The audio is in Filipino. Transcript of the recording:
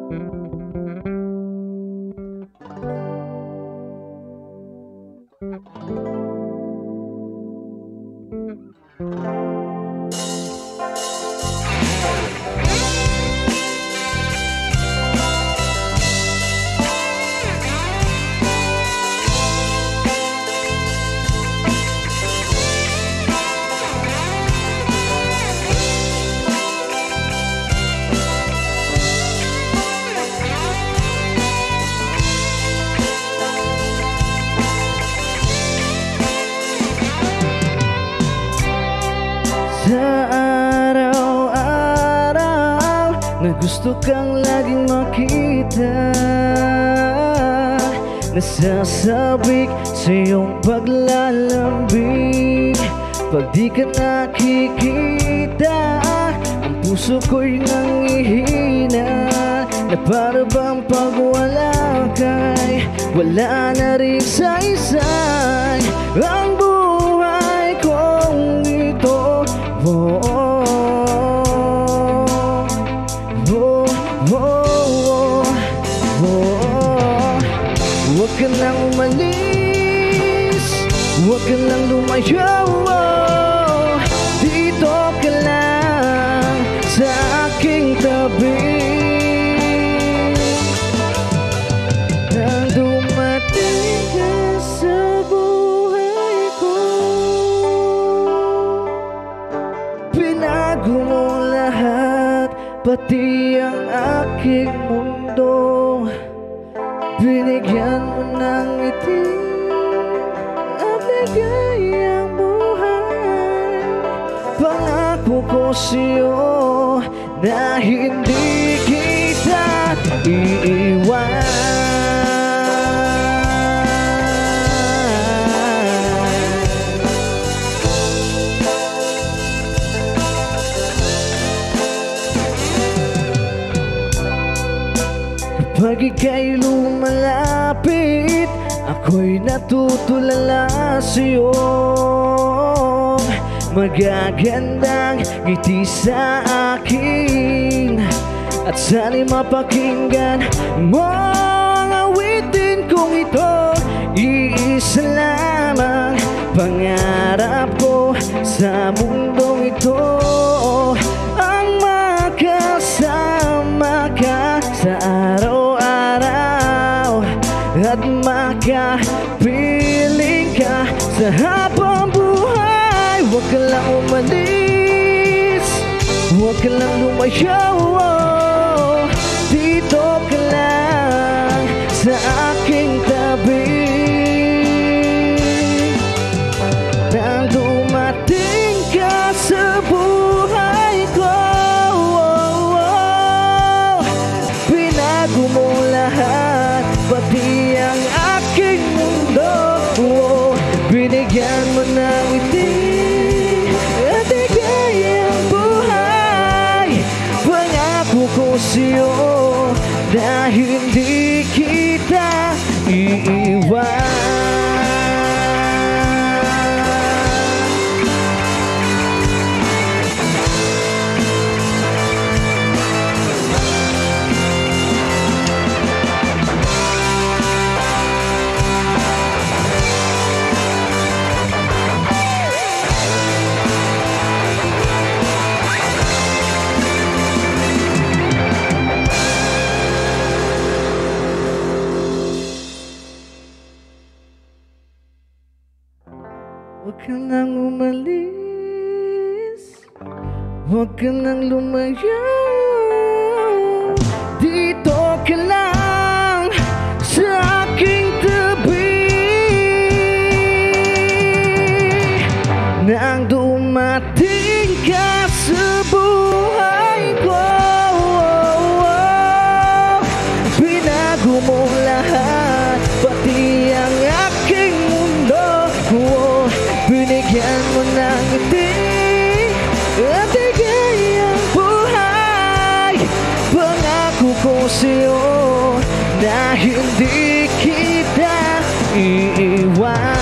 Sa araw-araw na gusto kang laging makita, nasasabik sa iyong paglalambing. Pag di ka nakikita, ang puso ko'y nangihina, na para bang pag wala ka'y wala na rin saysay ang buhay kong ito. Oh, oh, oh, oh, oh, oh. Huwag ka nang umalis, huwag ka nang lumayo, oh. Dito ka lang sa aking tabi. Nang dumating ka sa buhay ko, binago mo lahat, pati ang aking mundo. Binigyan mo ng ngiti at ligayang buhay. Pangako ko sa'yo na hindi kita iiwan. Kapag ika'y lumalapit, ako'y natutulala sa'yo. Magagandang ngiti sa akin, at sana'y mapakinggan mo ang awitin kong ito. Iisa lamang pangarap ko sa mundong ito, ang makasama ka sa araw-araw at makapiling ka sa habang buhay. Huwag ka lang umalis, huwag ka lang lumayo, oh. Dito ka lang sa aking tabi. Nang dumating ka sa buhay ko, oh, oh. Binago mo lahat, pati ang aking mundo, oh. Binigyan mo ng ngiti at ligayang buhay. Pangako ko sa'yo na hindi kita iiwan. Huwag ka nang umalis, huwag ka nang lumayo. Dito ka lang sa aking tabi. Nang dumating ka sa buhay ko, oh, oh. Binago mo lahat, pati ang aking mundo, oh. Binigyan mo ng ngiti at ligayang buhay. Pangako ko sa'yo na hindi kita iiwan.